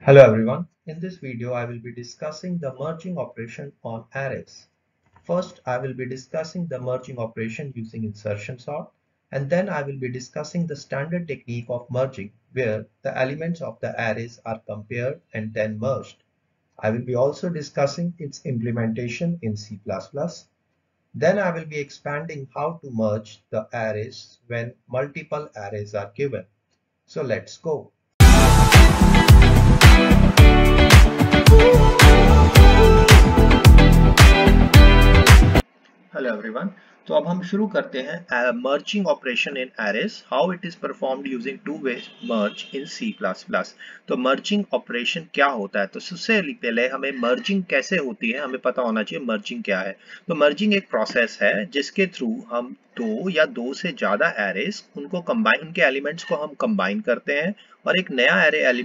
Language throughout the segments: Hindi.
Hello everyone. In this video, I will be discussing the merging operation on arrays. First, I will be discussing the merging operation using insertion sort, and then I will be discussing the standard technique of merging where the elements of the arrays are compared and then merged. I will be also discussing its implementation in C++. Then I will be expanding how to merge the arrays when multiple arrays are given. So let's go. Hello everyone. तो अब हम शुरू करते हैं merging operation in arrays, how it is performed using two way merge in C++। तो मर्जिंग ऑपरेशन क्या होता है? तो सबसे पहले हमें मर्जिंग कैसे होती है हमें पता होना चाहिए मर्जिंग क्या है। तो मर्जिंग एक प्रोसेस है जिसके थ्रू हम दो या दो से ज्यादा एरेज उनको कंबाइन, उनके एलिमेंट्स को हम कंबाइन करते हैं और एक नया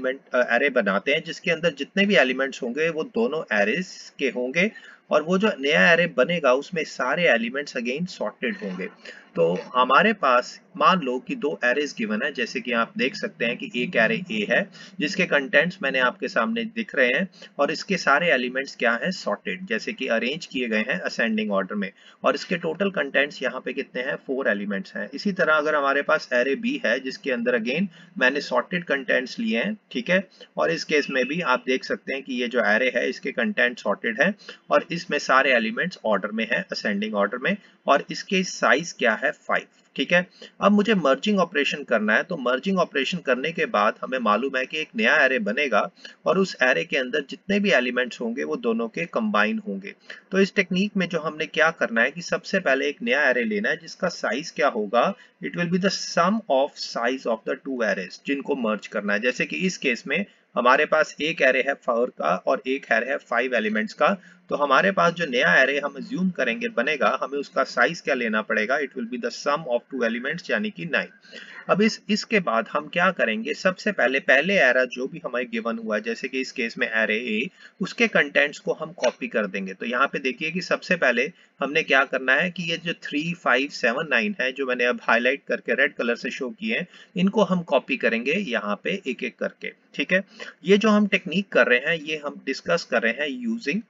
एरे बनाते हैं जिसके अंदर जितने भी एलिमेंट्स होंगे वो दोनों एरेज के होंगे और वो जो नया एरे बनेगा उसमें सारे एलिमेंट्स अगेन सॉर्टेड होंगे। तो हमारे पास मान लो कि दो एरेज गिवन है, जैसे कि आप देख सकते हैं कि एक एरे ए है जिसके कंटेंट्स मैंने आपके सामने दिख रहे हैं और इसके सारे एलिमेंट्स क्या है, सॉर्टेड, जैसे कि अरेंज किए गए हैं असेंडिंग ऑर्डर में, और इसके टोटल कंटेंट्स यहाँ पे कितने हैं, 4 एलिमेंट्स हैं। इसी तरह अगर हमारे पास एरे बी है जिसके अंदर अगेन मैंने सॉर्टेड कंटेंट्स लिए हैं, ठीक है, और इस केस में भी आप देख सकते हैं कि ये जो एरे है इसके कंटेंट सॉर्टेड है और इसमें सारे एलिमेंट्स ऑर्डर में है, असेंडिंग ऑर्डर में, और इसके साइज क्या है, 5, ठीक है। अब मुझे मर्जिंग ऑपरेशन करना है, तो मर्जिंग ऑपरेशन करने के बाद हमें मालूम है कि एक नया एरे बनेगा और उस एरे के अंदर जितने भी एलिमेंट्स होंगे वो दोनों के कंबाइन होंगे। तो इस टेक्निक में जो हमने क्या करना है कि सबसे पहले एक नया एरे लेना है जिसका साइज क्या होगा, it will be the sum of size of the two arrays जिनको मर्ज करना है। जैसे कि इस केस में हमारे पास एक एरे है 4 का और एक एरे है 5 एलिमेंट्स का, तो हमारे पास जो नया एरे हम अज्यूम करेंगे बनेगा, हमें उसका साइज क्या लेना पड़ेगा, it will be the sum of two elements यानी कि 9। अब इसके बाद हम क्या करेंगे, सबसे पहले एरे जो भी हमें गिवन हुआ है, जैसे कि इस केस में एरे ए, उसके कंटेंट्स को हम कॉपी कर देंगे। तो यहाँ पे देखिए कि सबसे पहले हमने क्या करना है कि ये जो 3, 5, 7, 9 है जो मैंने अब हाईलाइट करके रेड कलर से शो किए हैं, इनको हम कॉपी करेंगे यहाँ पे एक एक करके, ठीक है। ये जो हम टेक्निक कर रहे हैं ये हम डिस्कस कर रहे हैं यूजिंग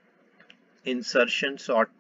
इंसर्शन सॉर्ट।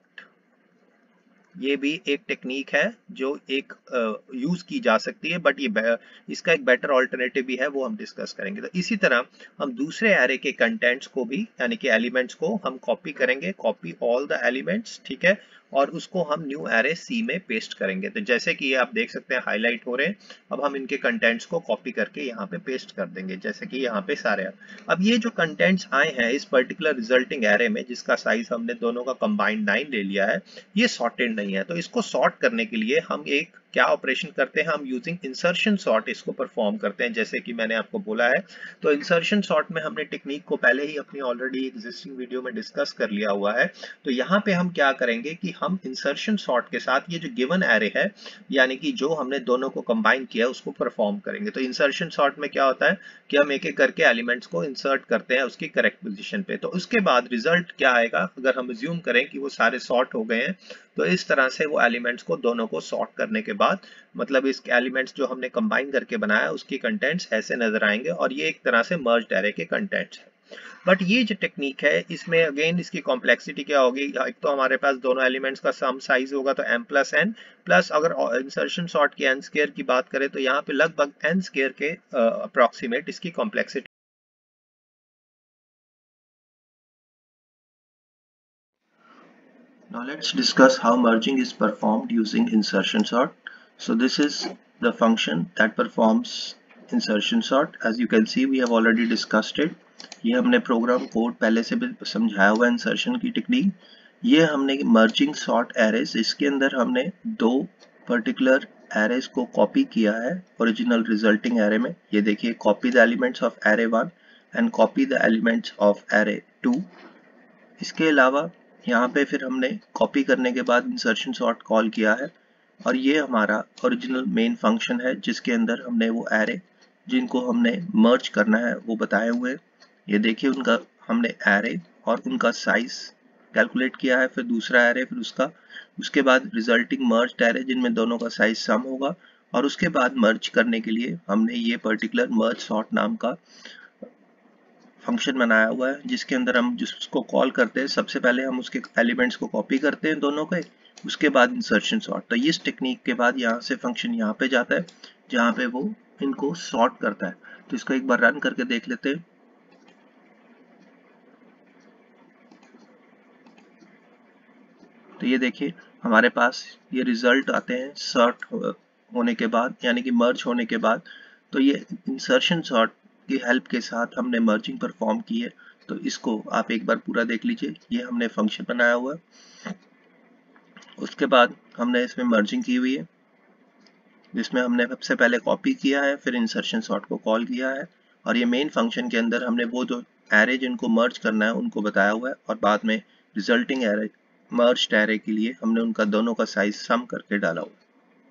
ये भी एक टेक्निक है जो एक यूज की जा सकती है, बट ये इसका एक बेटर ऑल्टरनेटिव भी है, वो हम डिस्कस करेंगे। तो इसी तरह हम दूसरे एरे के कंटेंट्स को भी यानी कि एलिमेंट्स को हम कॉपी करेंगे, कॉपी ऑल द एलिमेंट्स, ठीक है, और उसको हम न्यू एरे सी में पेस्ट करेंगे। तो जैसे कि ये आप देख सकते हैं हाईलाइट हो रहे हैं, अब हम इनके कंटेंट्स को कॉपी करके यहाँ पे पेस्ट कर देंगे, जैसे कि यहाँ पे सारे। अब ये जो कंटेंट्स आए हैं इस पर्टिकुलर रिजल्टिंग एरे में जिसका साइज हमने दोनों का कंबाइंड 9 ले लिया है, ये सॉर्टेड नहीं है। तो इसको सॉर्ट करने के लिए हम एक क्या ऑपरेशन करते हैं, हम यूजिंग इंसर्शन सॉर्ट इसको परफॉर्म करते हैं, जैसे कि मैंने आपको बोला है। तो इंसर्शन सॉर्ट में हमने टेक्निक को पहले ही अपनी ऑलरेडी एग्जिस्टिंग वीडियो में डिस्कस कर लिया हुआ है। तो यहाँ पे हम क्या करेंगे कि हम इंसर्शन सॉर्ट के साथ ये जो गिवन एरे है यानी कि जो हमने दोनों को कंबाइन किया है उसको परफॉर्म करेंगे। तो इंसर्शन सॉर्ट में क्या होता है कि हम एक एक करके एलिमेंट्स को इंसर्ट करते हैं उसकी करेक्ट पोजीशन पे। तो उसके बाद रिजल्ट क्या आएगा, अगर हम अज्यूम करें कि वो सारे सॉर्ट हो गए हैं, तो इस तरह से वो एलिमेंट्स को दोनों को सॉर्ट करने के बाद मतलब इस एलिमेंट्स जो हमने कंबाइन करके बनाया उसकी कंटेंट्स ऐसे नजर आएंगे और ये एक तरह से मर्ज्ड एरे के कंटेंट्स है। बट ये जो टेक्निक है इसमें अगेन इसकी कॉम्प्लेक्सिटी क्या होगी, एक तो हमारे पास दोनों एलिमेंट्स का सम साइज होगा तो m+n प्लस अगर इंसर्शन सॉर्ट की n स्क्वायर की बात करें तो यहाँ पे लगभग n स्क्वायर के अप्रोक्सीमेट इसकी complexity. Now let's discuss how merging is performed using insertion sort. So this is the function that performs insertion sort. As you can see we have already discussed it. ये हमने प्रोग्राम कोड पहले से भी समझाया हुआ इंसर्शन की टेक्निक। ये हमने मर्जिंग सॉर्ट एरेज, इसके अंदर हमने दो पर्टिकुलर एरेज को कॉपी किया है ओरिजिनल रिजल्टिंग एरे में। ये देखिए, copy the elements of array 1 and copy the elements of array 2। इसके अलावा यहाँ पे फिर हमने कॉपी करने के बाद इंसर्शन सॉर्ट कॉल किया है और ये हमारा ओरिजिनल मेन फंक्शन है जिसके अंदर हमने वो एरे जिनको हमने मर्ज करना है वो बताए हुए। ये देखिए, उनका हमने एरे और उनका साइज कैलकुलेट किया है, फिर दूसरा एरे, फिर उसके बाद रिजल्टिंग मर्ज्ड एरे जिनमें दोनों का साइज सम होगा, और उसके बाद मर्ज करने के लिए हमने ये पर्टिकुलर मर्ज सॉर्ट नाम का फंक्शन बनाया हुआ है जिसके अंदर हम जिसको कॉल करते हैं, सबसे पहले हम उसके एलिमेंट्स को कॉपी करते हैं दोनों के, उसके बाद इंसर्शन सॉर्ट। तो इस टेक्निक के बाद यहाँ से फंक्शन यहाँ पे जाता है जहाँ पे वो इनको सॉर्ट करता है। तो इसको एक बार रन करके देख लेते हैं। तो ये देखिए हमारे पास ये रिजल्ट आते हैं सॉर्ट होने के बाद, यानी कि मर्ज होने के बाद। तो ये इंसर्शन सॉर्ट की हेल्प के साथ हमने मर्जिंग परफॉर्म की है। तो इसको आप एक बार पूरा देख लीजिए। ये हमने फंक्शन बनाया हुआ है, उसके बाद हमने इसमें मर्जिंग की हुई है जिसमें हमने सबसे पहले कॉपी किया है, फिर इंसर्शन सॉर्ट को कॉल किया है, और ये मेन फंक्शन के अंदर हमने वो जो एरे जिनको मर्ज करना है उनको बताया हुआ है, और बाद में रिजल्टिंग एरे मर्ज्ड एरे के लिए हमने उनका दोनों का साइज सम करके डाला हुआ।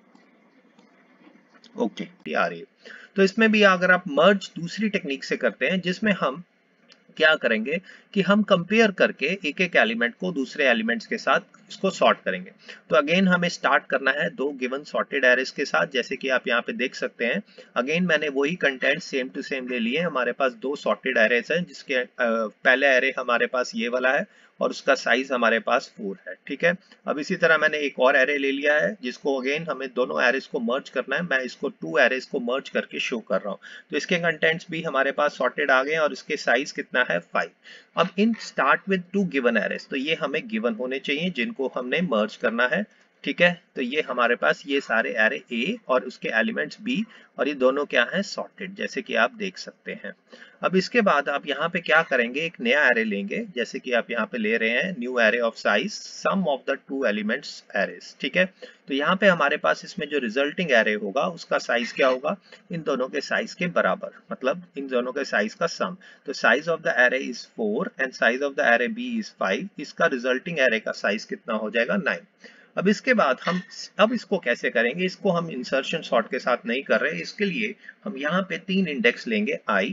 ओके, आ रही है। तो इसमें भी अगर आप मर्ज दूसरी टेक्निक से करते हैं जिसमें हम क्या करेंगे कि हम कंपेयर करके एक एक एलिमेंट को दूसरे एलिमेंट्स के साथ इसको सॉर्ट करेंगे। तो अगेन हमें स्टार्ट करना है दो गिवन सॉर्टेड एरेस के साथ, जैसे कि आप यहाँ पे देख सकते हैं। अगेन मैंने वही कंटेंट सेम टू सेम ले लिए। हमारे पास दो सॉर्टेड एरेस हैं जिसके पहले एरे हमारे पास ये वाला है और उसका साइज हमारे पास 4 है, ठीक है। अब इसी तरह मैंने एक और एरे ले लिया है जिसको अगेन हमें दोनों एरेस को मर्ज करना है। मैं इसको 2 एरेस को मर्ज करके शो कर रहा हूँ। तो इसके कंटेंट्स भी हमारे पास सॉर्टेड आ गए और इसके साइज कितना है 5। अब in start with 2 given arrays, तो ये हमें गिवन होने चाहिए जिनको हमने मर्ज करना है, ठीक है। तो ये हमारे पास ये सारे एरे ए और उसके एलिमेंट्स बी, और ये दोनों क्या हैं सॉर्टेड, जैसे कि आप देख सकते हैं। अब इसके बाद आप यहाँ पे क्या करेंगे, एक नया एरे लेंगे, जैसे कि आप यहाँ पे ले रहे हैं new array of size sum of the 2 elements arrays, ठीक है। तो यहाँ पे हमारे पास इसमें जो रिजल्टिंग एरे होगा उसका साइज क्या होगा, इन दोनों के साइज के बराबर, मतलब इन दोनों के साइज का सम। तो size of the array is 4 and size of the array B is 5। इसका रिजल्टिंग एरे का साइज कितना हो जाएगा 9। अब इसके बाद हम अब इसको कैसे करेंगे, इसको हम इंसर्शन सॉर्ट के साथ नहीं कर रहे। इसके लिए हम यहाँ पे 3 इंडेक्स लेंगे i,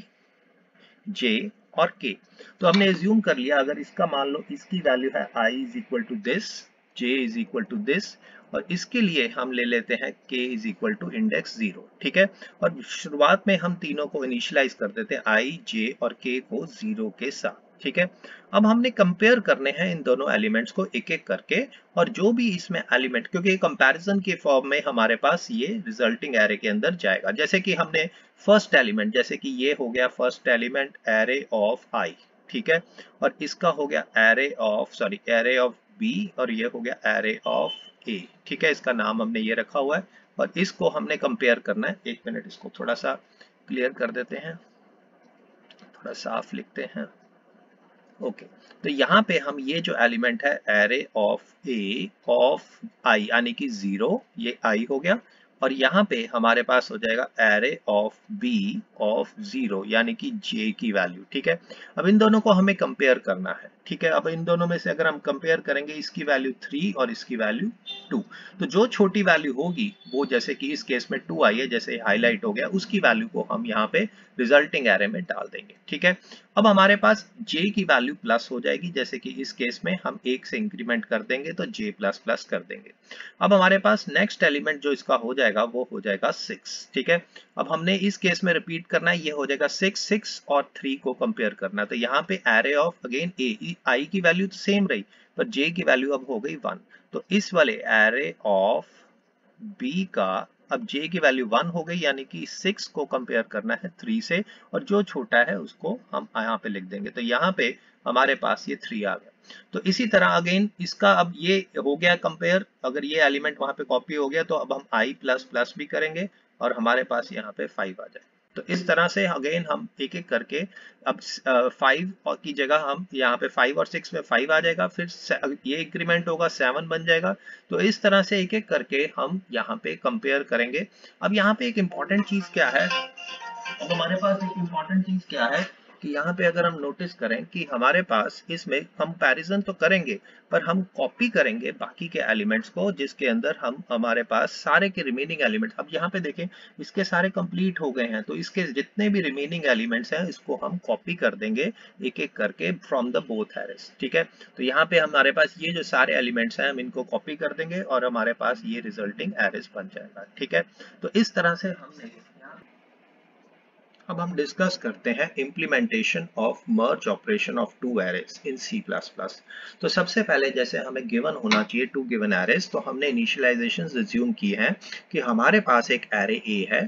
j और k। तो हमने एज्यूम कर लिया अगर इसका मान लो इसकी वैल्यू है i is equal to this, j is equal to this, और इसके लिए हम ले लेते हैं k is equal to index 0, ठीक है। और शुरुआत में हम तीनों को इनिशियलाइज कर देते हैं i, j और k को 0 के साथ, ठीक है। अब हमने कंपेयर करने हैं इन दोनों एलिमेंट्स को एक एक करके, और जो भी इसमें एलिमेंट, क्योंकि कंपैरिजन के फॉर्म में हमारे पास ये रिजल्टिंग एरे के अंदर जाएगा। जैसे कि हमने फर्स्ट एलिमेंट, जैसे कि ये हो गया first element array of i, ठीक है, और इसका हो गया एरे ऑफ b, और ये हो गया एरे ऑफ a, ठीक है। इसका नाम हमने ये रखा हुआ है और इसको हमने कंपेयर करना है। एक मिनट, इसको थोड़ा सा क्लियर कर देते हैं, थोड़ा साफ लिखते हैं। ओके, तो यहाँ पे हम ये जो एलिमेंट है array of A of I यानी कि 0, ये आई हो गया, और यहाँ पे हमारे पास हो जाएगा एरे ऑफ बी ऑफ 0 यानी कि जे की वैल्यू, ठीक है। अब इन दोनों को हमें कंपेयर करना है, ठीक है। अब इन दोनों में से अगर हम कंपेयर करेंगे, इसकी वैल्यू 3 और इसकी वैल्यू 2, तो जो छोटी वैल्यू होगी वो, जैसे कि इस केस में 2 आई है, जैसे हाईलाइट हो गया, उसकी वैल्यू को हम यहाँ पे रिजल्टिंग एरे में डाल देंगे, ठीक है। अब हमारे पास j की वैल्यू प्लस हो जाएगी, जैसे कि इस केस में हम 1 से इंक्रीमेंट कर देंगे तो j प्लस प्लस कर देंगे। अब हमारे पास नेक्स्ट एलिमेंट जो इसका हो जाएगा वो हो जाएगा 6, ठीक है। अब हमने इस केस में रिपीट करना है, ये हो जाएगा 6 और 3 को कंपेयर करना है। तो यहाँ पे एरे ऑफ अगेन i की वैल्यू तो सेम रही, पर j की वैल्यू अब हो गई 1। तो इस वाले एरे ऑफ b का अब j की वैल्यू 1 हो गई, यानी कि 6 को कंपेयर करना है 3 से, और जो छोटा है उसको हम यहाँ पे लिख देंगे। तो यहाँ पे हमारे पास ये 3 आ गया। तो इसी तरह अगेन इसका अब ये हो गया कंपेयर, अगर ये एलिमेंट वहां पे कॉपी हो गया तो अब हम i प्लस प्लस भी करेंगे और हमारे पास यहाँ पे 5 आ जाए। तो इस तरह से अगेन हम एक एक करके, अब 5 की जगह हम यहाँ पे 5 और 6 में 5 आ जाएगा, फिर ये इंक्रीमेंट होगा 7 बन जाएगा। तो इस तरह से एक एक करके हम यहाँ पे कंपेयर करेंगे। अब यहाँ पे एक इम्पॉर्टेंट चीज क्या है, अब हमारे पास एक इम्पॉर्टेंट चीज क्या है कि यहाँ पे अगर हम नोटिस करें कि हमारे पास इसमें कंपैरिजन तो करेंगे, पर हम कॉपी करेंगे बाकी के एलिमेंट्स को, जिसके अंदर हम हमारे पास सारे के रिमेनिंग एलिमेंट्स, अब यहाँ पे देखें इसके सारे कंप्लीट हो गए हैं, तो इसके जितने भी रिमेनिंग एलिमेंट्स हैं इसको हम कॉपी कर देंगे एक एक करके फ्रॉम द बोथ एरेस, ठीक है। तो यहाँ पे हमारे पास ये जो सारे एलिमेंट्स हैं हम इनको कॉपी कर देंगे और हमारे पास ये रिजल्टिंग एरेस बन जाएगा, ठीक है। तो इस तरह से हमने अब हम डिस्कस करते हैं implementation of merge operation of two arrays in C plus plus. तो सबसे पहले जैसे हमें गिवन होना चाहिए टू गिवन एरेज, तो हमने इनिशियलाइजेशन रिज्यूम की है कि हमारे पास एक एरे ए है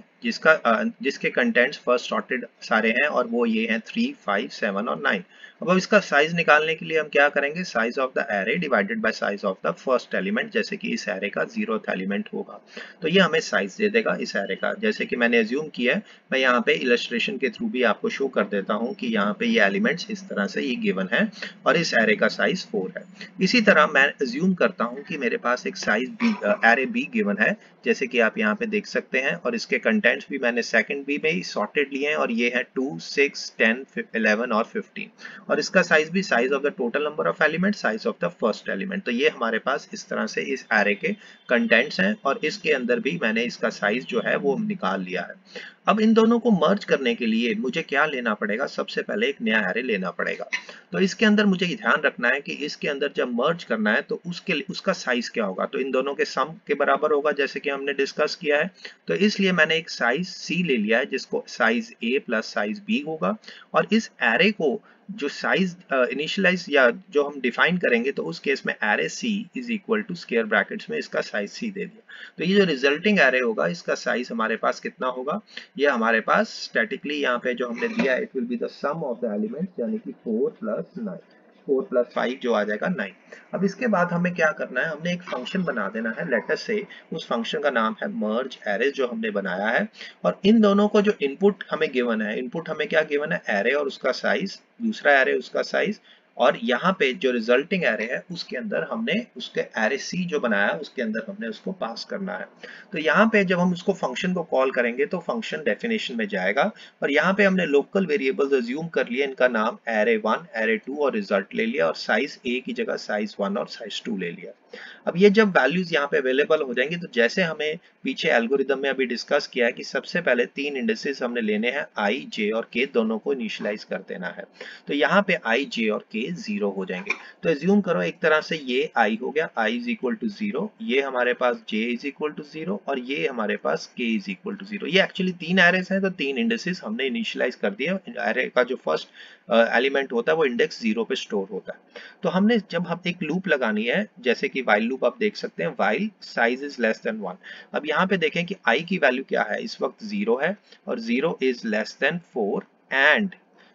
जिसके कंटेंट्स फर्स्ट सॉर्टेड सारे हैं और वो ये हैं 3, 5, 7 और 9। अब इसका साइज निकालने के लिए हम क्या करेंगे, size of the array divided by size of the first element, जैसे कि इस एरे का 0th एलिमेंट होगा तो ये हमें साइज दे देगा इस एरे का। जैसे कि मैंने एज्यूम किया है, मैं यहाँ पे इलस्ट्रेशन के थ्रू भी आपको शो कर देता हूँ कि यहाँ पे ये एलिमेंट्स इस तरह से ये गिवन है और इस एरे का साइज 4 है। इसी तरह मैं एज्यूम करता हूँ कि मेरे पास एक size B array B given है, जैसे कि आप यहाँ पे देख सकते हैं, और इसके कंटेंट्स भी मैंने सेकंड बी में ही सॉर्टेड लिए हैं और ये है 2, 6, 10, 11 और 15 और इसका साइज भी size of the total number of element, size of the first element. तो ये हमारे पास इस तरह से इस एरे के कंटेंट्स हैं और इसके अंदर भी मैंने इसका साइज जो है वो निकाल लिया है। अब इन दोनों को मर्ज करने के लिए मुझे क्या लेना पड़ेगा, सबसे पहले एक नया एरे लेना पड़ेगा। तो इसके अंदर मुझे ध्यान रखना है कि इसके अंदर जब मर्ज करना है तो उसका साइज क्या होगा, तो इन दोनों के सम के बराबर होगा, जैसे कि हमने डिस्कस किया है। तो इसलिए मैंने एक साइज सी ले लिया है जिसको size A plus size B होगा, और इस एरे को जो साइज इनिशियलाइज या जो हम डिफाइन करेंगे तो उस केस में array C is equal to square brackets में इसका साइज सी दे दिया। तो ये जो रिजल्टिंग एरे होगा इसका साइज हमारे पास कितना होगा, ये हमारे पास स्टैटिकली यहाँ पे जो हमने दिया है, it will be the sum of the elements, यानी कि 4 + 9, 4 + 5 जो आ जाएगा 9। अब इसके बाद हमें क्या करना है, हमने एक फंक्शन बना देना है, लेट अस से उस फंक्शन का नाम है मर्ज एरे जो हमने बनाया है। और इन दोनों को जो इनपुट हमें गिवन है, इनपुट हमें क्या गिवन है, एरे और उसका साइज, दूसरा एरे उसका साइज, और यहाँ पे जो रिजल्टिंग एरे है उसके अंदर हमने उसके एरे सी जो बनाया उसके अंदर हमने उसको पास करना है। तो यहाँ पे जब हम उसको फंक्शन को कॉल करेंगे तो फंक्शन डेफिनेशन में जाएगा और यहाँ पे हमने लोकल वेरिएबल्स अज्यूम कर लिए, इनका नाम एरे 1, एरे 2 और रिजल्ट ले लिया, और साइज ए की जगह साइज 1 और साइज 2 ले लिया। अब ये जब वैल्यूज यहाँ पे अवेलेबल हो जाएंगी तो जैसे हमें पीछे एल्गोरिदम में अभी डिस्कस किया है कि सबसे पहले 3 इंडिसेस हमने लेने हैं, आई, जे और के, दोनों को इनिशियलाइज कर देना है। तो यहाँ पे आई, जे और के 0 हो जाएंगे। तो एज्यूम करो एक तरह से ये आई हो गया, आई इज इक्वल टू 0, ये हमारे पास जे इज इक्वल टू 0 और ये हमारे पास के इज इक्वल टू 0। ये एक्चुअली 3 एरेस हैं तो 3 इंडिसेस हमने इनिशियलाइज कर दिया। एरे का जो फर्स्ट एलिमेंट होता है वो इंडेक्स 0 पे स्टोर होता है। तो हमने जब हम एक लूप लगानी है, जैसे कि वाइल लूप, आप देख सकते हैं while size is less than 1। अब यहाँ पे देखें कि आई की वैल्यू क्या है, इस वक्त 0 है और 0 इज लेस देन 4, एंड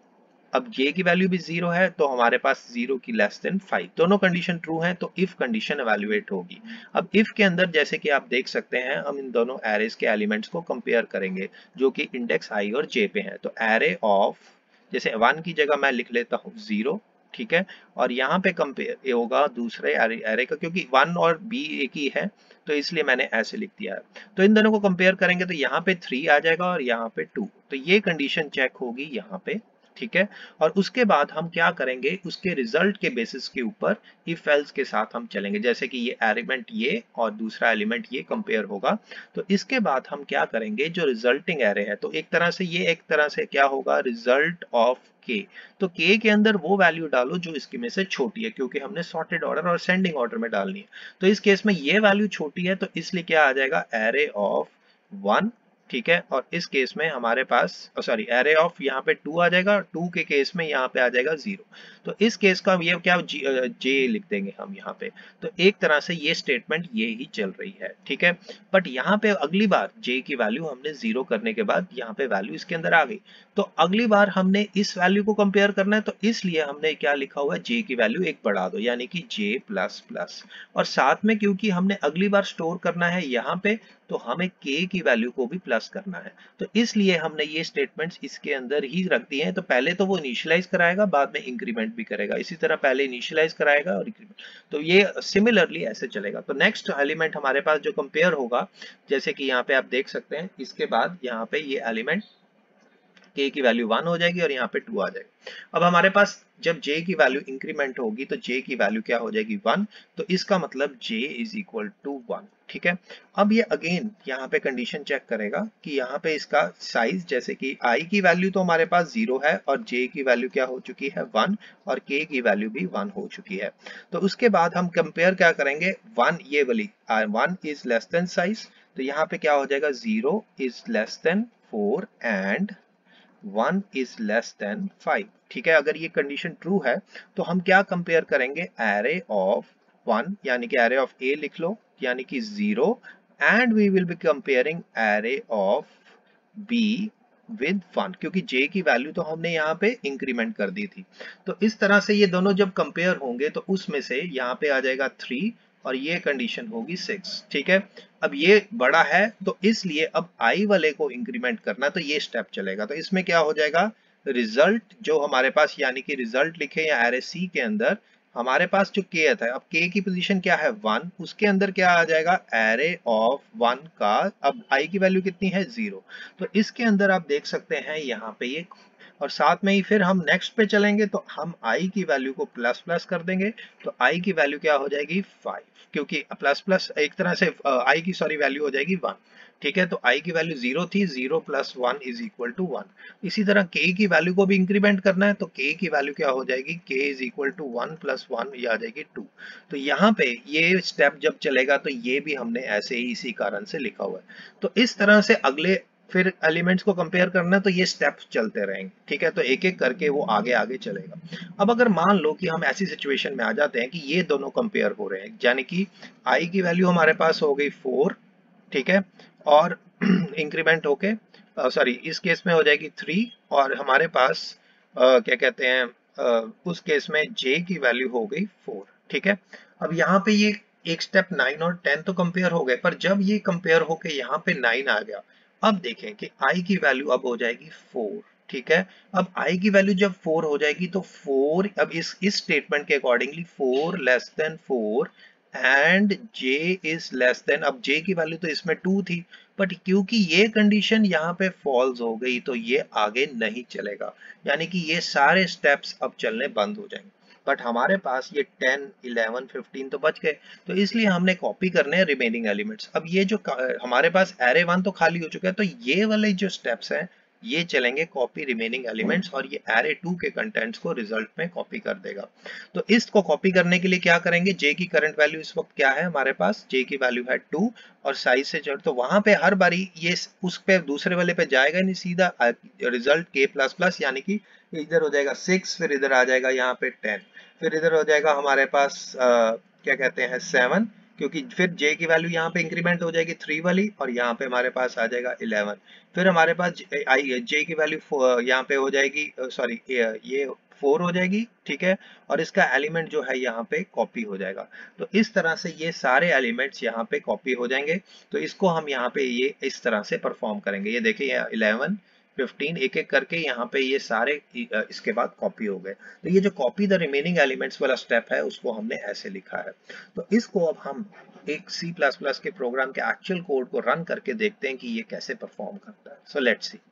अब जे की वैल्यू भी 0 है तो हमारे पास 0 की लेस देन 5, दोनों कंडीशन ट्रू हैं तो इफ कंडीशन एवेल्युएट होगी। अब इफ के अंदर जैसे कि आप देख सकते हैं हम इन दोनों एरेज के एलिमेंट्स को कंपेयर करेंगे जो कि इंडेक्स आई और जे पे हैं। तो एरे ऑफ, जैसे 1 की जगह मैं लिख लेता हूँ 0, ठीक है, और यहाँ पे कंपेयर ये होगा दूसरे एरे का, क्योंकि 1 और बी एक ही है तो इसलिए मैंने ऐसे लिख दिया है। तो इन दोनों को कंपेयर करेंगे तो यहाँ पे 3 आ जाएगा और यहाँ पे 2, तो ये कंडीशन चेक होगी यहाँ पे, ठीक है। और उसके बाद हम क्या करेंगे, उसके रिजल्ट के बेसिस के ऊपर इफ एल्स के साथ हम चलेंगे, जैसे कि ये एलिमेंट ये और दूसरा एलिमेंट ये कंपेयर होगा। तो इसके बाद हम क्या करेंगे, जो रिजल्टिंग एरे है, तो एक तरह से ये एक तरह से क्या होगा, रिजल्ट ऑफ के। तो के के अंदर वो वैल्यू डालो जो इसकी में से छोटी है, क्योंकि हमने सॉर्टेड ऑर्डर और सेंडिंग ऑर्डर में डालनी है। तो इस केस में ये वैल्यू छोटी है तो इसलिए क्या आ जाएगा, एरे ऑफ 1, ठीक है। और इस केस में हमारे पास सॉरी एरे ऑफ यहाँ पे 2 आ जाएगा, 2 के केस में यहाँ पे आ जाएगा 0। तो इस केस का ये क्या जे लिख देंगे हम यहाँ पे। तो एक तरह से ये स्टेटमेंट ये ही चल रही है, ठीक है। बट यहाँ पे अगली बार जे की वैल्यू हमने 0 करने के बाद यहाँ पे वैल्यू इसके अंदर आ गई, तो अगली बार हमने इस वैल्यू को कंपेयर करना है, तो इसलिए हमने क्या लिखा हुआ है, जे की वैल्यू 1 बढ़ा दो, यानी कि जे प्लस प्लस। और साथ में क्योंकि हमने अगली बार स्टोर करना है यहाँ पे, तो हमें k की वैल्यू को भी प्लस करना है, तो इसलिए हमने ये स्टेटमेंट्स इसके अंदर ही रख दिए हैं। तो पहले तो वो इनिशियलाइज कराएगा, बाद में इंक्रीमेंट भी करेगा, इसी तरह पहले इनिशियलाइज कराएगा और इंक्रीमेंट, तो ये सिमिलरली ऐसे चलेगा। तो नेक्स्ट एलिमेंट हमारे पास जो कंपेयर होगा, जैसे कि यहाँ पे आप देख सकते हैं, इसके बाद यहाँ पे ये एलिमेंट k की वैल्यू 1 हो जाएगी और यहाँ पे 2 आ जाएगी। अब हमारे पास जब j की वैल्यू इंक्रीमेंट होगी तो j की वैल्यू क्या हो जाएगी, 1, तो इसका मतलब j इज इक्वल टू 1, ठीक है। अब ये अगेन यहाँ पे कंडीशन चेक करेगा कि यहाँ पे इसका साइज, जैसे कि i की वैल्यू तो हमारे पास 0 है और j की वैल्यू क्या हो चुकी है, 1, और k की वैल्यू भी 1 हो चुकी है। तो उसके बाद हम कंपेयर क्या करेंगे, 1 ये वाली 1 इज लेस देन साइज, तो यहाँ पे क्या हो जाएगा, 0 is less than 4 and 1 is less than 5। ठीक है, अगर ये कंडीशन ट्रू है तो हम क्या कंपेयर करेंगे, एरे ऑफ 1 यानी कि एरे ऑफ ए लिख लो यानी कि 0 and we will be comparing array of B with 1 क्योंकि j की वैल्यू तो हमने यहाँ पे इंक्रीमेंट कर दी थी। तो इस तरह से ये दोनों जब कंपेयर होंगे तो उसमें से यहाँ पे आ जाएगा 3 और ये कंडीशन होगी 6। ठीक है, अब ये बड़ा है तो इसलिए अब i वाले को इंक्रीमेंट करना तो ये स्टेप चलेगा। तो इसमें क्या हो जाएगा, रिजल्ट जो हमारे पास यानी कि रिजल्ट लिखे या एरे सी के अंदर हमारे पास जो k था, अब k की पोजीशन क्या है 1, उसके अंदर क्या आ जाएगा एरे ऑफ 1 का, अब i की वैल्यू कितनी है 0। तो इसके अंदर आप देख सकते हैं यहाँ पे ये, और साथ में ही फिर हम नेक्स्ट पे चलेंगे तो हम i की वैल्यू को प्लस प्लस कर देंगे तो i की वैल्यू क्या हो जाएगी 5 क्योंकि प्लस प्लस एक तरह से i की सॉरी वैल्यू हो जाएगी 1। ठीक है, तो i की वैल्यू 0 थी, 0 प्लस 1 इज इक्वल टू 1। इसी तरह k की वैल्यू को भी इंक्रीमेंट करना है तो k की वैल्यू क्या हो जाएगी, k is equal to 1 plus 1 ये आ जाएगी 2। तो यहाँ पे ये स्टेप जब चलेगा तो ये भी हमने ऐसे ही इसी कारण से लिखा हुआ है। तो इस तरह से अगले फिर एलिमेंट्स को कंपेयर करना तो ये स्टेप्स चलते रहेंगे। ठीक है, तो एक एक करके वो आगे आगे चलेगा। अब अगर मान लो कि हम ऐसी सिचुएशन में आ जाते हैं कि ये दोनों कंपेयर हो रहे हैं यानी कि i की वैल्यू हमारे पास हो गई 4, ठीक है, और इंक्रीमेंट होके सॉरी इस केस में हो जाएगी 3 और हमारे पास क्या कहते हैं उस केस में j की वैल्यू हो गई 4। ठीक है, अब यहाँ पे ये एक स्टेप 9 और 10 तो कंपेयर हो गए, पर जब ये कंपेयर होके यहाँ पे 9 आ गया, अब देखें कि i की वैल्यू अब हो जाएगी 4। ठीक है, अब i की वैल्यू जब 4 हो जाएगी तो 4 अब इस स्टेटमेंट के accordingly 4 less than 4 and j is less than, अब j की वैल्यू तो इसमें 2 थी बट क्योंकि ये कंडीशन यहाँ पे फॉल्स हो गई तो ये आगे नहीं चलेगा, यानी कि ये सारे स्टेप्स अब चलने बंद हो जाएंगे। बट हमारे पास ये 10, 11, 15 तो बच गए, तो इसलिए हमने कॉपी करने हैं रिमेनिंग एलिमेंट्स। अब ये जो हमारे पास एरे 1 तो खाली हो चुका है तो ये वाले जो स्टेप्स हैं ये चलेंगे कॉपी रिमेनिंग एलिमेंट्स और ये एरे 2 के कंटेंट्स को रिजल्ट में कॉपी कर देगा। तो इसको कॉपी करने के लिए क्या करेंगे, j की करंट वैल्यू इस वक्त क्या है हमारे पास, j की वैल्यू है 2 और साइज से जोड़, तो वहां पे हर बारी ये उस पे दूसरे वाले पे जाएगा नहीं, सीधा रिजल्ट k प्लस प्लस यानी कि इधर हो जाएगा 6, फिर इधर आ जाएगा यहाँ पे 10, फिर इधर हो जाएगा हमारे पास क्या कहते हैं 7 क्योंकि फिर j की वैल्यू यहाँ पे इंक्रीमेंट हो जाएगी 3 वाली और यहाँ पे हमारे पास आ जाएगा 11, फिर हमारे पास j की वैल्यू यहाँ पे हो जाएगी सॉरी ये 4 हो जाएगी। ठीक है, और इसका एलिमेंट जो है यहाँ पे कॉपी हो जाएगा। तो इस तरह से ये सारे एलिमेंट्स यहाँ पे कॉपी हो जाएंगे। तो इसको हम यहाँ पे ये इस तरह से परफॉर्म करेंगे। ये देखिए 11, 15 एक एक करके यहाँ पे ये सारे इसके बाद कॉपी हो गए। तो ये जो कॉपी द रिमेनिंग एलिमेंट्स वाला स्टेप है उसको हमने ऐसे लिखा है। तो इसको अब हम एक C++ के प्रोग्राम के एक्चुअल कोड को रन करके देखते हैं कि ये कैसे परफॉर्म करता है। So let's see.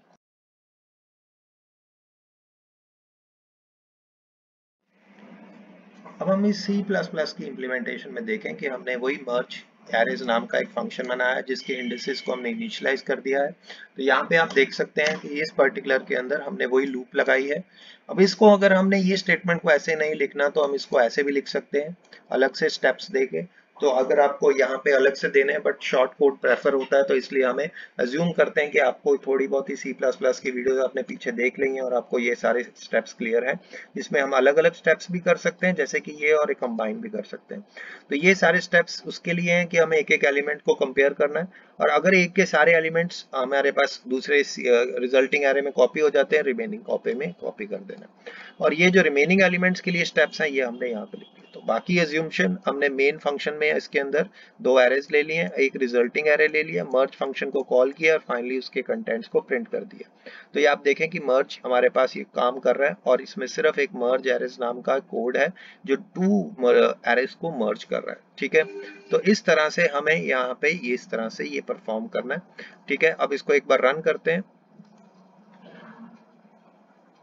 अब हम इस C++ की इम्प्लीमेंटेशन में देखें कि हमने वही मर्ज एरेज नाम का एक फंक्शन बनाया है जिसके इंडिसेस को हमने इनिशियलाइज कर दिया है। तो यहाँ पे आप देख सकते हैं कि इस पर्टिकुलर के अंदर हमने वही लूप लगाई है। अब इसको अगर हमने ये स्टेटमेंट को ऐसे नहीं लिखना तो हम इसको ऐसे भी लिख सकते हैं अलग से स्टेप्स देके। तो अगर आपको यहाँ पे अलग से देने हैं बट शॉर्ट कोड प्रेफर होता है तो इसलिए हमें अज्यूम करते हैं कि आपको थोड़ी बहुत ही C++ की वीडियोस आपने पीछे देख ली हैं और आपको ये सारे स्टेप्स क्लियर हैं, जिसमें हम अलग अलग स्टेप्स भी कर सकते हैं जैसे कि ये और कंबाइन भी कर सकते हैं। तो ये सारे स्टेप्स उसके लिए हैं कि हमें एक एक एलिमेंट को कंपेयर करना है और अगर एक के सारे एलिमेंट्स हमारे पास दूसरे रिजल्टिंग एरे में कॉपी हो जाते हैं, रिमेनिंग कॉपी में कॉपी कर देना। और ये जो रिमेनिंग एलिमेंट्स के लिए स्टेप्स हैं ये हमने यहाँ पे लिख दिए। तो बाकी एज्यूमशन हमने मेन फंक्शन में इसके अंदर दो एरेज ले लिए, एक रिजल्टिंग एरे ले लिया, मर्ज फंक्शन को कॉल किया और फाइनली उसके कंटेंट्स को प्रिंट कर दिया। तो ये आप देखें कि मर्ज हमारे पास ये काम कर रहा है और इसमें सिर्फ एक मर्ज एरेज नाम का कोड है जो 2 एरेज को मर्ज कर रहा है। ठीक है, तो इस तरह से हमें यहाँ पे ये इस तरह से ये परफॉर्म करना है। ठीक है, अब इसको एक बार रन करते हैं।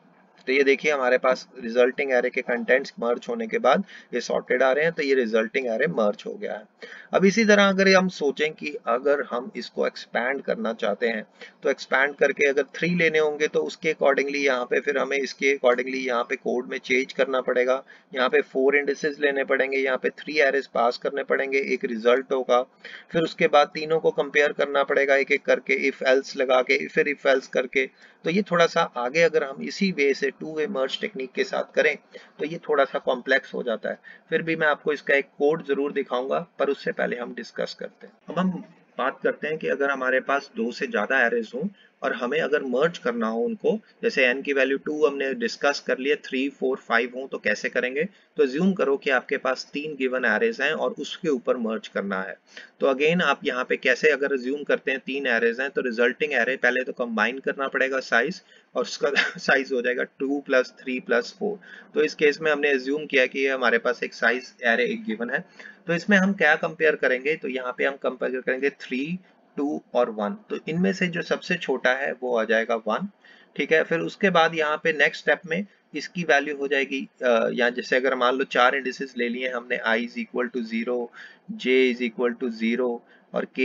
तो ये देखिए हमारे पास रिजल्टिंग एरे के कंटेंट्स मर्ज होने के बाद ये सॉर्टेड आ रहे हैं, तो ये रिजल्टिंग एरे मर्ज हो गया है। अब इसी तरह अगर हम सोचें कि अगर हम इसको एक्सपैंड करना चाहते हैं, तो एक्सपैंड करके अगर 3 लेने होंगे तो उसके अकॉर्डिंगली यहाँ पे फिर हमें इसके अकॉर्डिंगली यहाँ पे कोड में चेंज करना पड़ेगा। यहाँ पे 4 इंडिसेस लेने पड़ेंगे, यहाँ पे 3 एरेज पास करने पड़ेंगे, एक रिजल्ट होगा, फिर उसके बाद तीनों को कंपेयर करना पड़ेगा एक एक करके, इफ एल्स लगा के, फिर इफ एल्स करके। तो ये थोड़ा सा आगे अगर हम इसी वे से टू वे मर्ज टेक्निक के साथ करें तो ये थोड़ा सा कॉम्प्लेक्स हो जाता है। फिर भी मैं आपको इसका एक कोड जरूर दिखाऊंगा, पर उससे पहले हम डिस्कस करते हैं। अब हम बात करते हैं कि अगर हमारे पास 2 से ज्यादा एरेज हों और हमें अगर मर्ज करना हो उनको, जैसे n की वैल्यू 2 हमने डिस्कस कर लिया, 3 4 5 हो तो कैसे करेंगे। तो ज्यूम करो कि आपके पास 3 गिवन एरेज हैं और उसके ऊपर मर्ज करना है। तो अगेन आप यहाँ पे कैसे अगर ज्यूम करते हैं 3 एरेज हैं, तो रिजल्टिंग एरे पहले तो कंबाइन करना पड़ेगा साइज, और उसका साइज हो जाएगा 2 + 3 + 4। तो इस केस में हमने एज्यूम किया कि ये हमारे पास एक साइज एरे एक गिवन है। तो इसमें हम क्या कंपेयर करेंगे, तो यहाँ पे हम कंपेयर करेंगे 3 2 और 1। तो इनमें से जो सबसे छोटा है वो आ जाएगा 1, ठीक है। फिर उसके बाद यहाँ पे नेक्स्ट स्टेप में इसकी वैल्यू हो जाएगी, या जैसे अगर मान लो 4 इंडिसेस ले लिए हमने, i = 0, j = 0 और k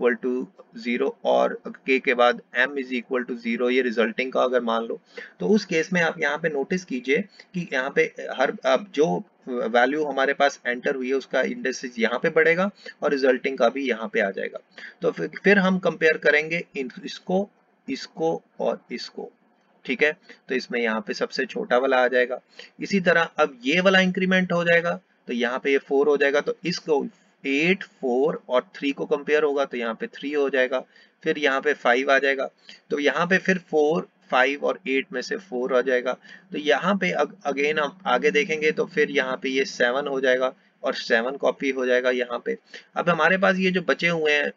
= 0 और k के बाद m = 0, ये रिजल्टिंग का अगर मान लो, तो उस केस में आप यहाँ पे नोटिस कीजिए कि यहाँ पे हर अब जो वैल्यू हमारे पास एंटर हुई है उसका इंडेक्स यहाँ पे बढ़ेगा और रिजल्टिंग का भी यहाँ पे आ जाएगा। तो फिर हम कंपेयर करेंगे इसको, इसको और इसको, ठीक है। तो इसमें यहाँ पे सबसे छोटा वाला आ जाएगा। इसी तरह अब ये वाला इंक्रीमेंट हो जाएगा, तो यहाँ पे ये 4 हो जाएगा, तो इसको 8 4 और 3 को कंपेयर होगा तो यहाँ पे 3 हो जाएगा। फिर यहाँ पे 5 आ जाएगा, तो यहाँ पे फिर 4 5 और 8 में से 4 आ जाएगा। तो यहाँ पे अगेन आप आगे देखेंगे तो फिर यहाँ पे ये 7 हो जाएगा और 7 कॉपी हो जाएगा यहाँ पे। अब हमारे पास ये जो बचे हुए हैं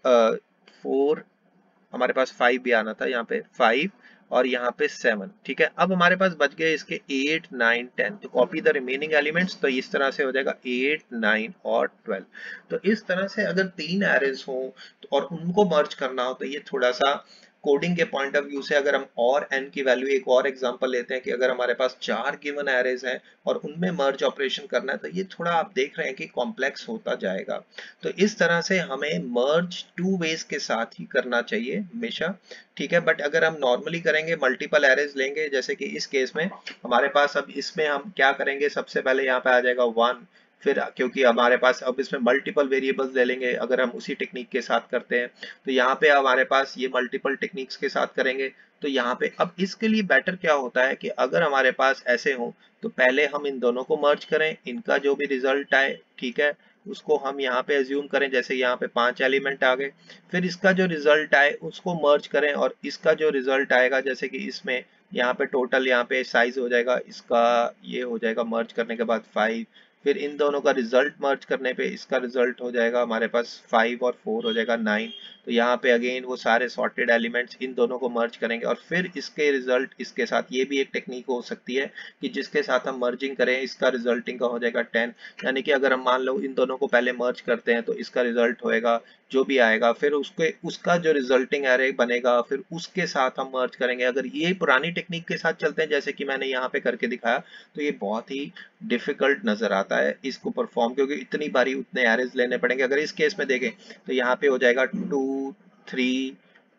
4, हमारे पास 5 भी आना था, यहाँ पे 5 और यहाँ पे 7, ठीक है। अब हमारे पास बच गए इसके 8 9 10, तो कॉपी द रिमेनिंग एलिमेंट्स, तो इस तरह से हो जाएगा 8 9 और 12। तो इस तरह से अगर 3 एरेज हो और उनको मर्ज करना हो तो ये थोड़ा सा कोडिंग के पॉइंट ऑफ व्यू से, अगर हम और n की वैल्यू एक और एग्जांपल लेते हैं कि अगर हमारे पास 4 गिवन एरेज हैं और उनमें मर्ज ऑपरेशन करना है, तो ये थोड़ा आप देख रहे हैं कि कॉम्प्लेक्स होता जाएगा। तो इस तरह से हमें मर्ज 2 वेज के साथ ही करना चाहिए हमेशा, ठीक है। बट अगर हम नॉर्मली करेंगे, मल्टीपल एरेज लेंगे, जैसे कि इस केस में हमारे पास, अब इसमें हम क्या करेंगे, सबसे पहले यहाँ पे आ जाएगा 1, फिर क्योंकि हमारे पास अब इसमें मल्टीपल वेरिएबल्स ले लेंगे अगर हम उसी टेक्निक के साथ करते हैं, तो यहाँ पे हमारे पास ये मल्टीपल टेक्निक्स के साथ करेंगे। तो यहाँ पे अब इसके लिए बेटर क्या होता है कि अगर हमारे पास ऐसे हो तो पहले हम इन दोनों को मर्ज करें, इनका जो भी रिजल्ट आए, ठीक है, उसको हम यहाँ पे एज्यूम करें, जैसे यहाँ पे 5 एलिमेंट आ गए, फिर इसका जो रिजल्ट आए उसको मर्ज करें और इसका जो रिजल्ट आएगा, जैसे कि इसमें यहाँ पे टोटल यहाँ पे साइज हो जाएगा इसका, ये हो जाएगा मर्ज करने के बाद 5, फिर इन दोनों का रिजल्ट मर्ज करने पे इसका रिजल्ट हो जाएगा हमारे पास 5 और 4 हो जाएगा 9। तो यहाँ पे अगेन वो सारे सॉर्टेड एलिमेंट्स इन दोनों को मर्ज करेंगे और फिर इसके रिजल्ट इसके साथ, ये भी एक टेक्निक हो सकती है कि जिसके साथ हम मर्जिंग करें इसका रिजल्टिंग का हो जाएगा 10। यानी कि अगर हम मान लो इन दोनों को पहले मर्ज करते हैं तो इसका रिजल्ट होएगा जो भी आएगा, फिर उसका जो रिजल्टिंग एरे बनेगा फिर उसके साथ हम मर्ज करेंगे। अगर ये पुरानी टेक्निक के साथ चलते हैं जैसे कि मैंने यहाँ पे करके दिखाया, तो ये बहुत ही डिफिकल्ट नजर आता है इसको परफॉर्म, क्योंकि इतनी बारी उतने एरेज लेने पड़ेंगे। अगर इस केस में देखें तो यहाँ पे हो जाएगा 2 3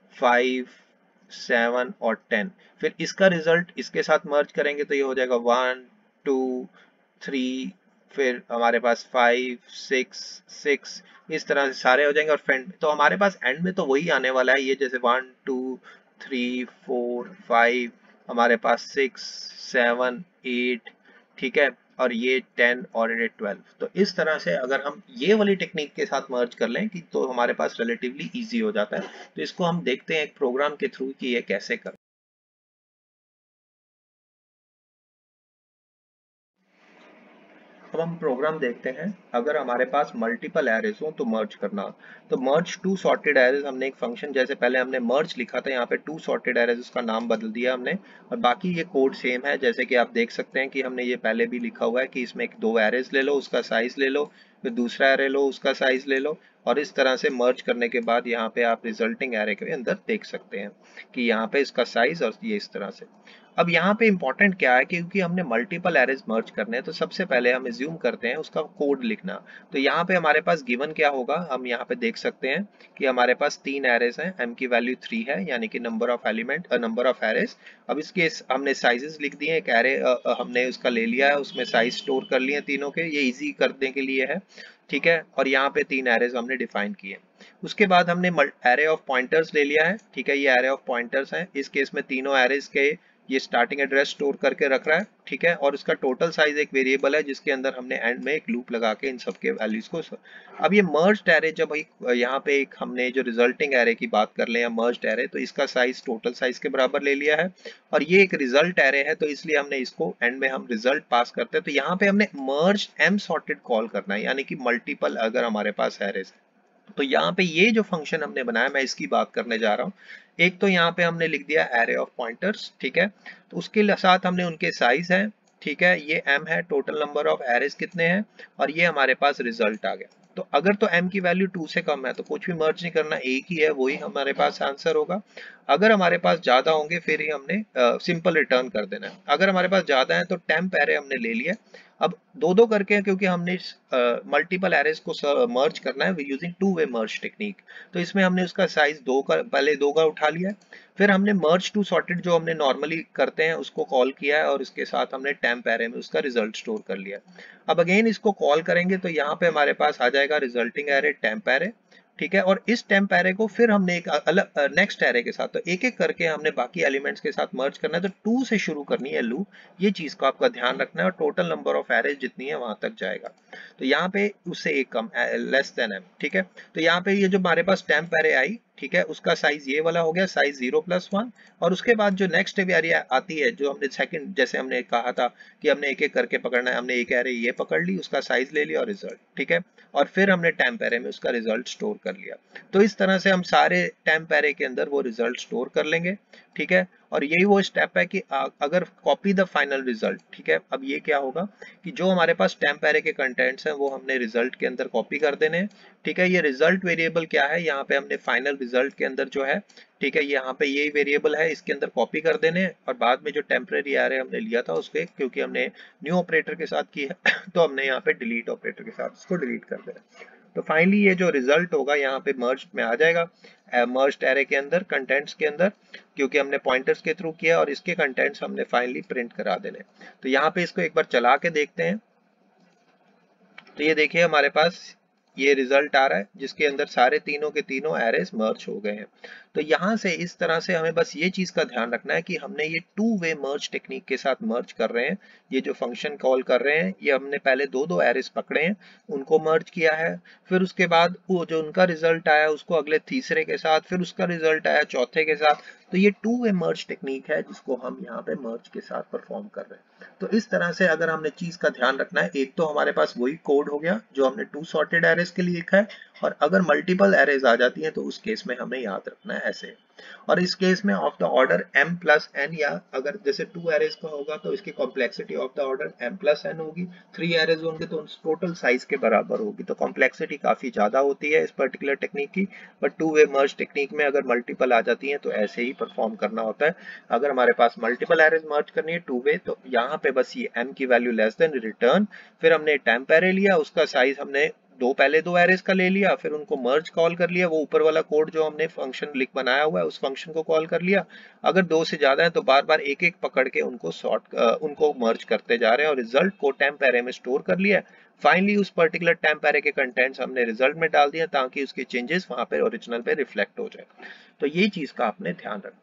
5 7 और 10, फिर इसका रिजल्ट इसके साथ मर्ज करेंगे तो ये हो जाएगा 1 2 3, फिर हमारे पास 5 6 6, इस तरह से सारे हो जाएंगे और फ्रेंड, तो हमारे पास एंड में तो वही आने वाला है, ये जैसे 1 2 3 4 5, हमारे पास 6 7 8, ठीक है, और ये 10 और ये 12। तो इस तरह से अगर हम ये वाली टेक्निक के साथ मर्ज कर लें कि तो हमारे पास रिलेटिवली इजी हो जाता है। तो इसको हम देखते हैं एक प्रोग्राम के थ्रू कि ये कैसे कर। अब हम प्रोग्राम देखते हैं, अगर हमारे पास मल्टीपल एरेज हो तो मर्ज करना। तो मर्ज टू सॉर्टेड एरेज, हमने एक फंक्शन, जैसे पहले हमने मर्ज लिखा था, यहाँ पे टू सॉर्टेड एरेज उसका नाम बदल दिया हमने, और बाकी ये कोड सेम है। जैसे कि आप देख सकते हैं कि हमने ये पहले भी लिखा हुआ है कि इसमें एक 2 एरेज ले लो, उसका साइज ले लो, फिर दूसरा एरे लो, उसका साइज ले लो, और इस तरह से मर्ज करने के बाद यहाँ पे आप रिजल्टिंग एरे के अंदर देख सकते हैं कि यहाँ पे इसका साइज और ये इस तरह से। अब यहाँ पे इंपॉर्टेंट क्या है कि क्योंकि हमने मल्टीपल एरेज मर्ज करने हैं तो सबसे पहले हम एज्यूम करते हैं उसका कोड लिखना। तो यहाँ पे हमारे पास गिवन क्या होगा, हम यहाँ पे देख सकते हैं कि हमारे पास 3 एरेज हैं, m की वैल्यू 3 है यानी कि number of element number of arrays. अब इसके हमने साइजेस लिख दिए, एक एरे हमने उसका ले लिया है, उसमें साइज स्टोर कर लिए तीनों के, ये इजी करने के लिए है, ठीक है। और यहाँ पे 3 एरेज हमने डिफाइन किए। उसके बाद हमने एरे ऑफ पॉइंटर्स ले लिया है, ठीक है, ये एरे ऑफ पॉइंटर्स है। इस केस में तीनों एरेज के ये स्टार्टिंग एड्रेस स्टोर करके रख रहा है, ठीक है। और उसका टोटल साइज एक वेरिएबल है जिसके अंदर हमने एंड में एक लूप लगा के इन सबके वैल्यूज को। अब ये मर्ज्ड एरे, जब यहाँ पे एक हमने जो रिजल्टिंग एरे की बात कर ले या मर्ज्ड एरे, तो इसका साइज टोटल साइज के बराबर ले लिया है। और ये एक रिजल्ट एरे है तो इसलिए हमने इसको एंड में हम रिजल्ट पास करते हैं। तो यहाँ पे हमने मर्ज एम सॉर्टेड कॉल करना है, यानी कि मल्टीपल अगर हमारे पास एरेज है तो यहाँ पे ये जो फंक्शन हमने बनाया मैं इसकी बात करने जा रहा हूँ। एक तो यहाँ पे हमने लिख दिया एरे ऑफ पॉइंटर्स, ठीक है, तो उसके साथ हमने उनके साइज है, ठीक है, ये m है, टोटल नंबर ऑफ एरेज कितने हैं, और ये हमारे पास रिजल्ट आ गया। तो अगर तो m की वैल्यू 2 से कम है तो कुछ भी मर्ज नहीं करना, एक ही है वही हमारे पास आंसर होगा। अगर हमारे पास ज्यादा होंगे फिर ही हमने सिंपल रिटर्न कर देना है। अगर हमारे पास ज्यादा है तो टेम्प एरे हमने ले लिया। अब दो दो करके क्योंकि हमने मल्टीपल एरेज को मर्ज करना है using two way merge technique, तो इसमें हमने उसका साइज पहले दो का उठा लिया, फिर हमने मर्ज टू सॉर्टेड जो हमने नॉर्मली करते हैं उसको कॉल किया है और इसके साथ हमने टेम्प एरे में उसका रिजल्ट स्टोर कर लिया। अब अगेन इसको कॉल करेंगे तो यहाँ पे हमारे पास आ जाएगा रिजल्टिंग एरे टेम्प एरे, ठीक है। और इस टेम्प एरे को फिर हमने एक अलग नेक्स्ट एरे के साथ, तो एक एक करके हमने बाकी एलिमेंट्स के साथ मर्ज करना है, तो 2 से शुरू करनी है लूप, ये चीज को आपका ध्यान रखना है। और टोटल नंबर ऑफ एरेज जितनी है वहां तक जाएगा, तो यहाँ पे उससे एक कम लेस देन m, ठीक है। तो यहाँ पे ये जो हमारे पास टेम्प एरे आई, ठीक है, उसका साइज ये वाला हो गया, साइज 0+1। और उसके बाद जो नेक्स्ट एरे आती है जो हमने सेकंड, जैसे हमने कहा था कि हमने एक एक करके पकड़ना है, हमने एक एरे ये पकड़ ली, उसका साइज ले लिया और रिजल्ट, ठीक है। और फिर हमने टेम्प एरे में उसका रिजल्ट स्टोर कर लिया। तो इस तरह से हम सारे टेम्प एरे के अंदर वो रिजल्ट स्टोर कर लेंगे, ठीक है। और यही वो स्टेप है कि अगर कॉपी द फाइनल रिजल्ट, ठीक है। अब ये क्या होगा कि जो हमारे पास टेम्प एरे के कंटेंट्स हैं वो हमने रिजल्ट के अंदर कॉपी कर देने हैं, ठीक है। ये रिजल्ट वेरिएबल क्या है, यहाँ पे हमने फाइनल रिजल्ट के अंदर जो है, ठीक है, यहाँ पे यही वेरिएबल है, इसके अंदर कॉपी कर देने। और बाद में जो टेम्परेरी एरे हमने लिया था उसके, क्योंकि हमने न्यू ऑपरेटर के साथ की है तो हमने यहाँ पे डिलीट ऑपरेटर के साथ उसको डिलीट कर देना। तो फाइनली ये जो रिजल्ट होगा यहाँ पे मर्ज में आ जाएगा, मर्ज्ड एरे के अंदर कंटेंट्स के अंदर, क्योंकि हमने पॉइंटर्स के थ्रू किया और इसके कंटेंट्स हमने फाइनली प्रिंट करा देने। तो यहाँ पे इसको एक बार चला के देखते हैं। तो ये देखिए हमारे पास ये रिजल्ट आ रहा है जिसके अंदर सारे तीनों के तीनों एरेज मर्ज हो गए हैं। तो यहाँ से इस तरह से हमें बस ये चीज का ध्यान रखना है कि हमने ये टू वे मर्ज टेक्निक के साथ मर्ज कर रहे हैं। ये जो फंक्शन कॉल कर रहे हैं ये हमने पहले दो दो एरेज पकड़े हैं, उनको मर्ज किया है, फिर उसके बाद वो जो उनका रिजल्ट आया उसको अगले तीसरे के साथ, फिर उसका रिजल्ट आया चौथे के साथ। तो ये टू वे मर्ज टेक्निक है जिसको हम यहाँ पे मर्ज के साथ परफॉर्म कर रहे हैं। तो इस तरह से अगर हमने चीज का ध्यान रखना है, एक तो हमारे पास वही कोड हो गया जो हमने टू सॉर्टेड एरेज के लिए लिखा है, और अगर मल्टीपल एरेज आ जाती हैं तो उस केस में हमें याद रखना है ऐसे। और इस केस में ऑफ द ऑर्डर m+n, या अगर जैसे 2 एरेज का होगा तो इसकी complexity of the order m+n होगी, 3 एरेज होंगे तो टोटल साइज के बराबर होगी। तो कॉम्प्लेक्सिटी काफी ज्यादा होती है इस पर्टिकुलर टेक्निक की, but two way merge technique में अगर मल्टीपल आ जाती है तो ऐसे ही परफॉर्म करना होता है। अगर हमारे पास मल्टीपल एरेज मर्ज करनी है टू वे, तो यहाँ पे बस ये m की वैल्यू लेस देन रिटर्न, फिर हमने टेम्प एरे लिया, उसका साइज हमने पहले दो एरेज का ले लिया, फिर उनको मर्ज कॉल कर लिया, वो ऊपर वाला कोड जो हमने फंक्शन लिख बनाया हुआ है उस फंक्शन को कॉल कर लिया। अगर दो से ज्यादा है तो बार बार एक एक पकड़ के उनको मर्ज करते जा रहे हैं और रिजल्ट को टेम्प एरे में स्टोर कर लिया। फाइनली उस पर्टिकुलर टेम्प एरे के कंटेंट्स हमने रिजल्ट में डाल दिया ताकि उसके चेंजेस वहां पे ओरिजिनल पे रिफ्लेक्ट हो जाए। तो ये चीज का आपने ध्यान रखना।